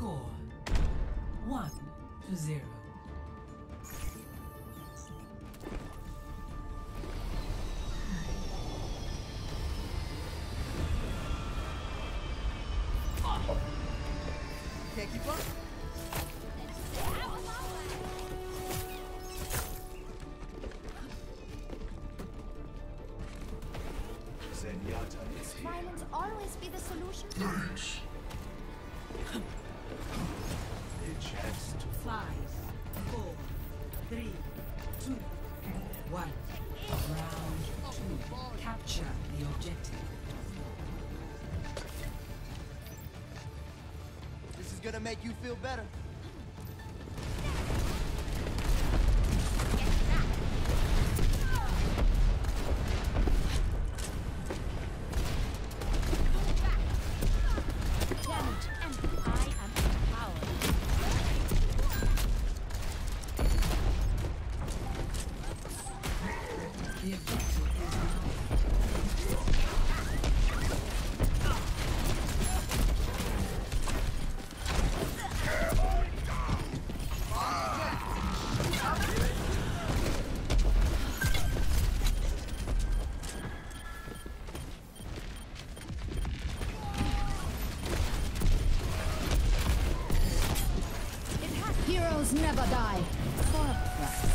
Score 1-0. Can't keep up? Violence always be the solution? Thanks. A chance to 5, 4, 3, 2, 1. Round 2. Capture the objective. This is gonna make you feel better. The objective is Heroes never die. For a price.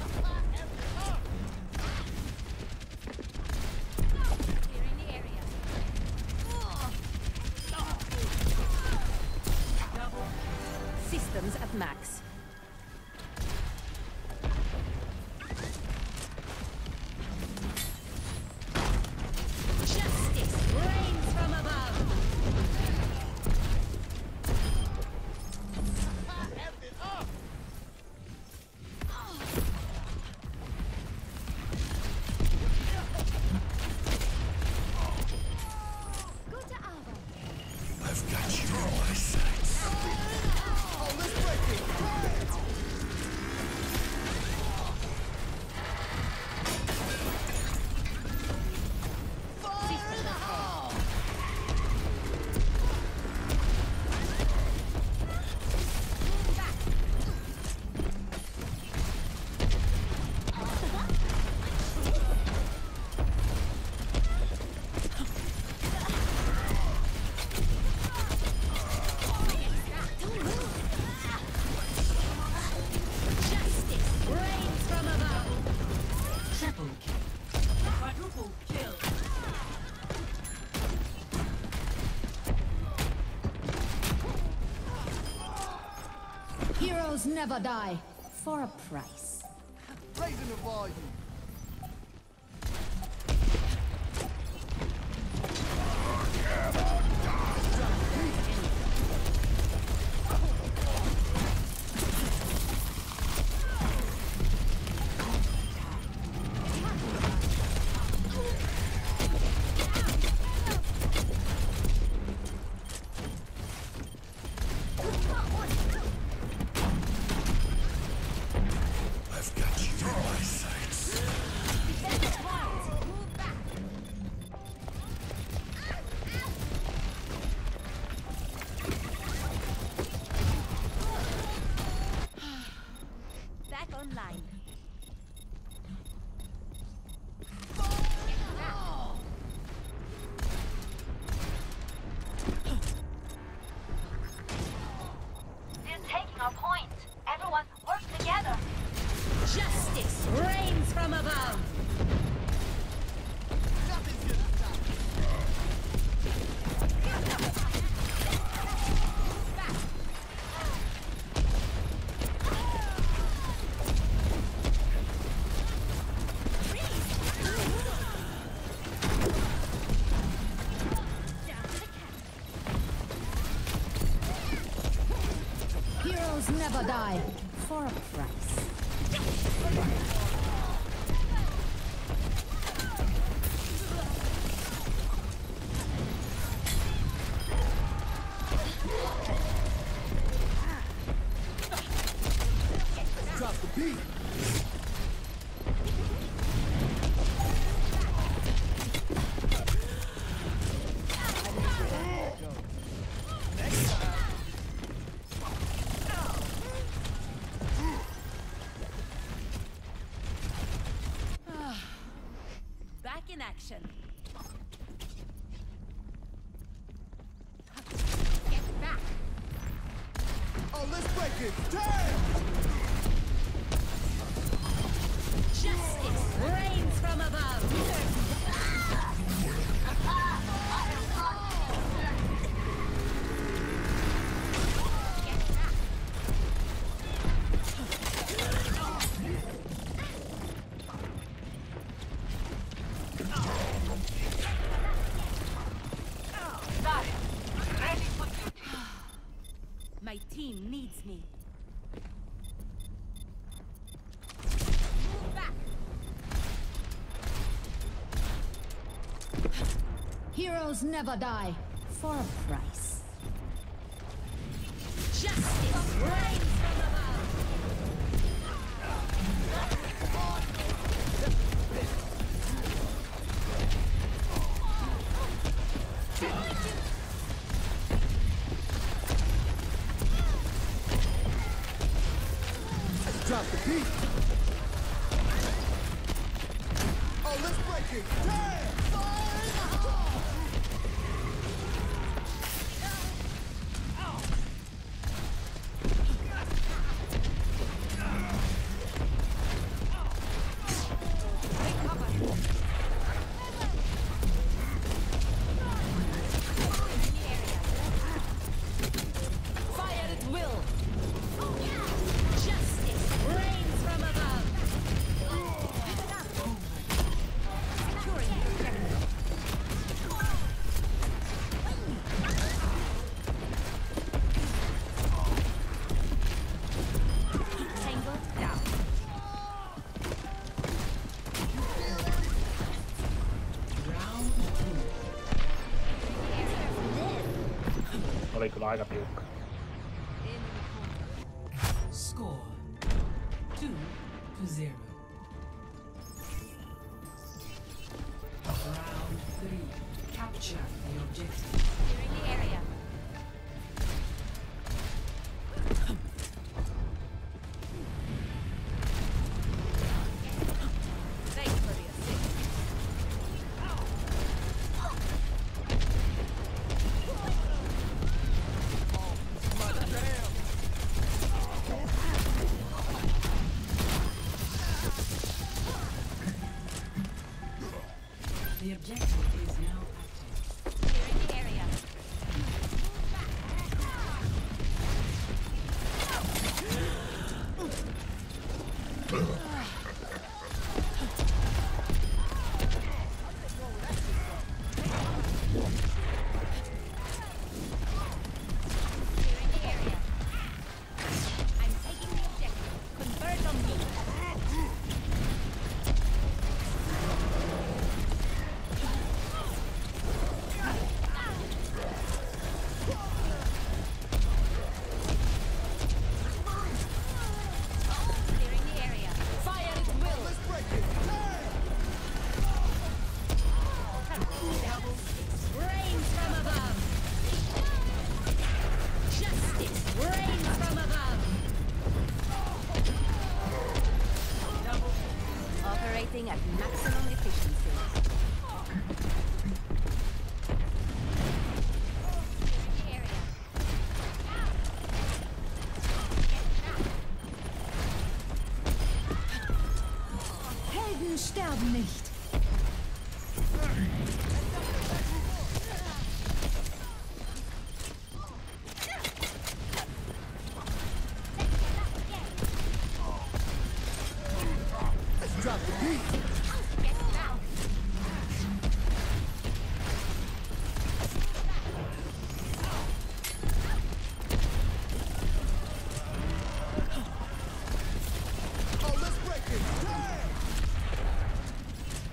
Systems at max. Justice reigns from above. Go to Alva. I've got you in my sights. Oh, let's break it! Fire in the hole! Justice reigns from above. triple kill. Quadruple kill. Heroes never die. For a price. Raising the volume. I've got you in my sights. Move back. Back online. They're taking our point. Everyone work together. Justice reigns from above. Nothing's gonna stop. Heroes never die. For a price. Drop the beat. Next time. action. Get back. Oh, let's break it. Damn! Justice reigns from above. My team needs me. Move back. Heroes never die for a price. Justice reigns from above. Drop the beat. Oh, let's break it. Damn! Fire in the hole! Fire at will. Justice reigns from above. Securing the objective. Tango down. Round Oli kyllä aika tiukka. score 2-0. Round 3. Capture the objective. Clearing the area. Thanks for the assist. The objective is now active. Clearing the area. Clearing the area. I'm taking the objective. Converge on me. Clearing the area. Fire at will. Let's break it. Damn! Reigns from above. Justice reigns from above. Operating at maximum efficiency. The area. Helden sterben nicht. Let's drop the beat. Get down. Oh, let's break it. Damn!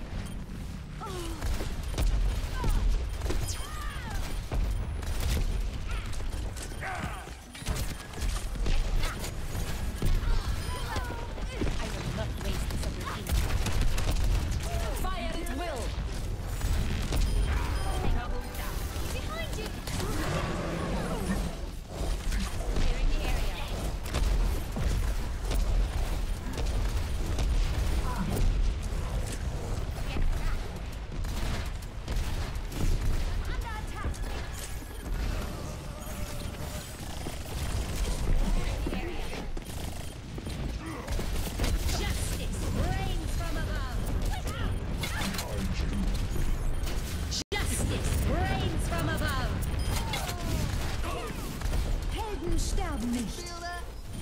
sterben nicht. Feel that?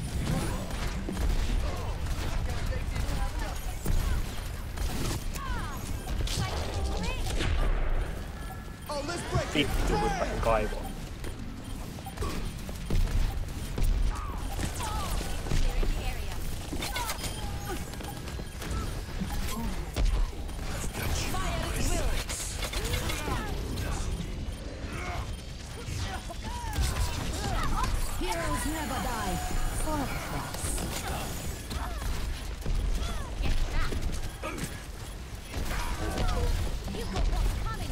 Oh, let's break it. Vittu, kun pääsen kaivoon. Clearing the area. Fire at will. Heroes never die. Fortress. Get back. You've got what's coming.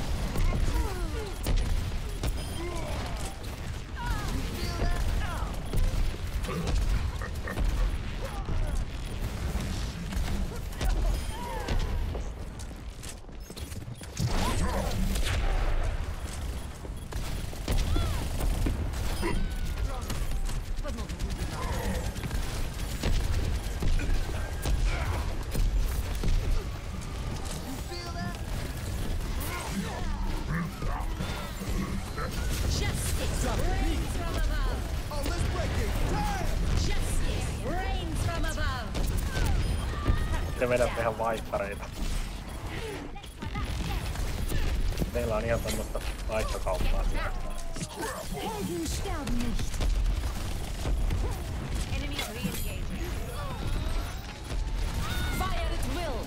Justice reigns from above. Oh, let's break it. Damn! Justice reigns from above. Te vedätte ihan vaihtareita. Meillä on ihan tämmöstä vaihtokauppaa siellä. Helden sterben nicht. Enemies re-engaging. Fire at will.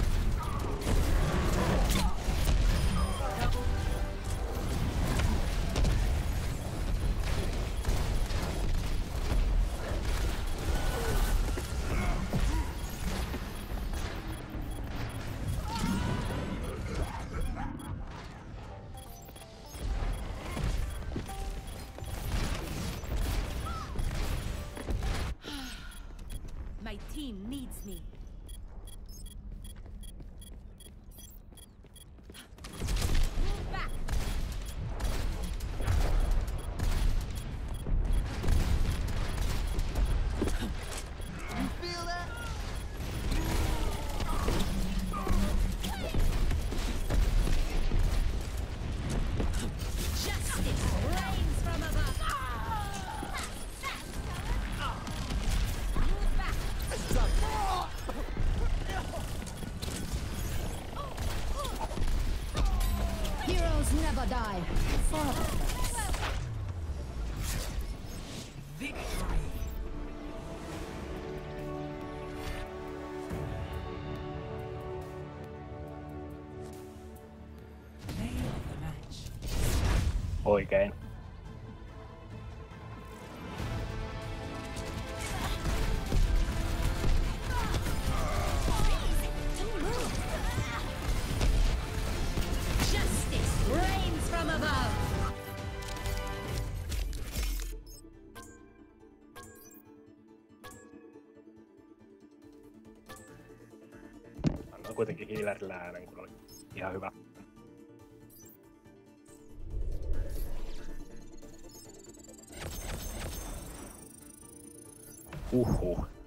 My team needs me. Move back. Feel that? Justice reigns from above. Move back. Heroes never die. Fortress. Victory. Play of the match. Oikein. Justice reigns from above. Annoin kuitenkin healerillä äänen, kun oli ihan hyvä. Uhuh.